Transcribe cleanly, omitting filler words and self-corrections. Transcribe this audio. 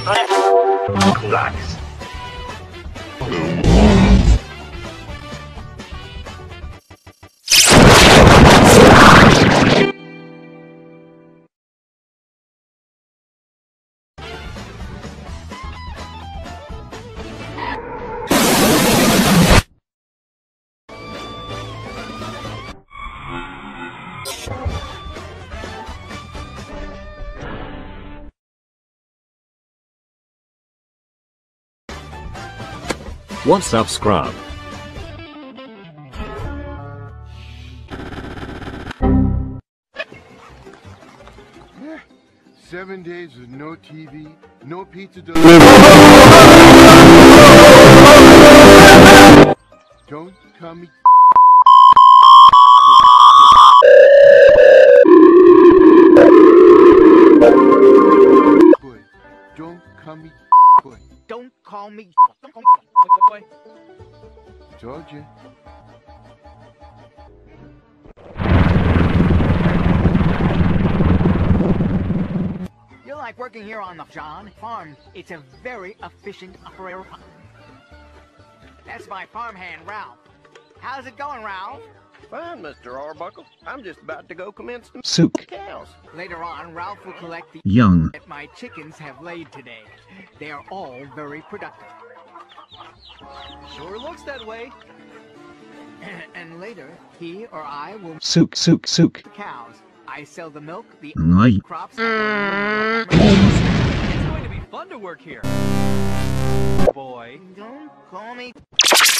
Relax. What's up, scrub? Yeah. 7 days with no TV, no pizza delivery. Don't call me. Boy. Don't call me. Boy. Don't call me. Boy. Told you. You're like working here on the John farm. It's a very efficient operator. That's my farmhand, Ralph. How's it going, Ralph? Fine, Mr. Arbuckle. I'm just about to go commence the Sook. cows. Later on, Ralph will collect the Young. that my chickens have laid today. They are all very productive. Sure looks that way. And later, he or I will milk Sook. the cows. I sell the milk, the Aye. crops. It's going to be fun to work here. Boy. Don't call me.